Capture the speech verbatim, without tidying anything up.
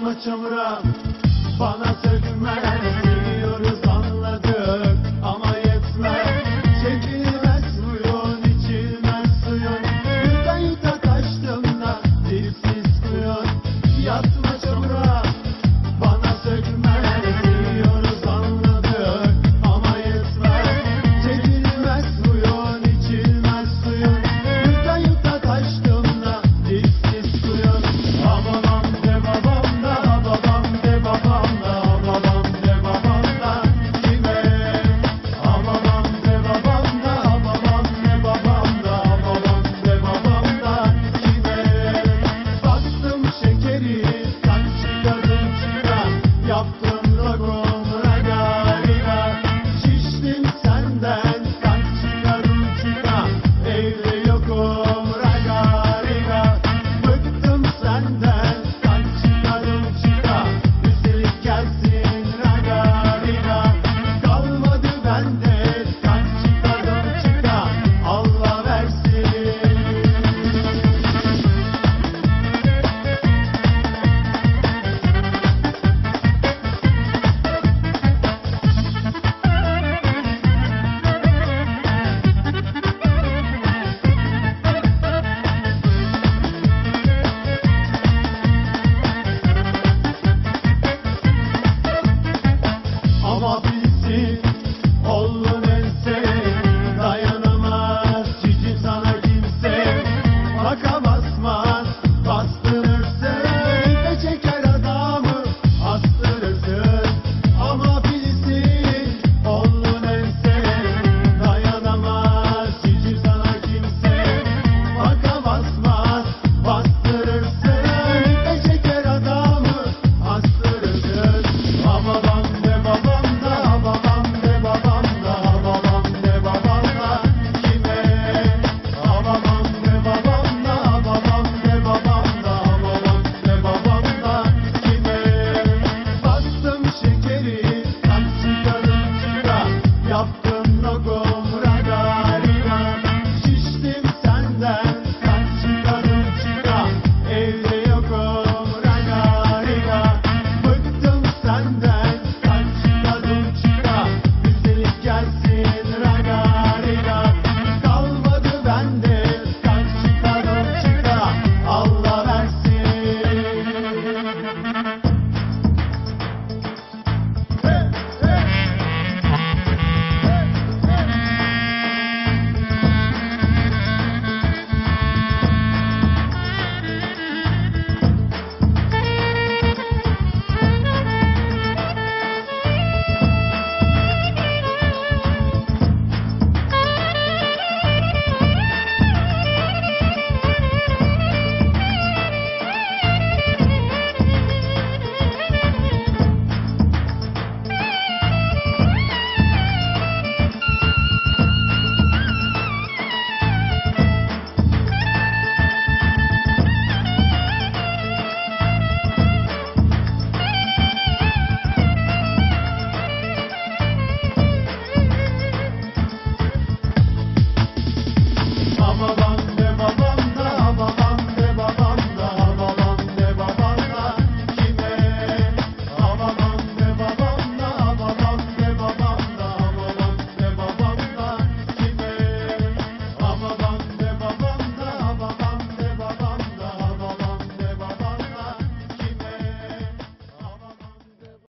Yatma çamura, bana sökme. Biliyoruz anladık ama yetmez. Çekilmez suyun, içilmez suyun. Yuta yuta kaçtım da dilsiz kuyun. Yatma çamura, bana sökme. Biliyoruz anladık ama yetmez. Çekilmez suyun, içilmez suyun. Yuta yuta kaçtım da dilsiz kuyun. Babam de babam da, babam de babam da, babam de babam da kime? Babam de babam da, babam de babam da, babam de babam da kime? Baktım şekeri, sanki yazın çıra, yaptım ragon.